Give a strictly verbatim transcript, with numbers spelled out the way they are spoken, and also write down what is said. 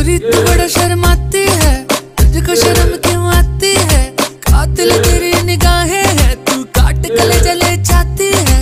गोरी तू बड़ा शर्माती है, तुझको शर्म क्यों आती है? कातिल तेरी निगाहें है, तू काट कलेजा ले जाती है।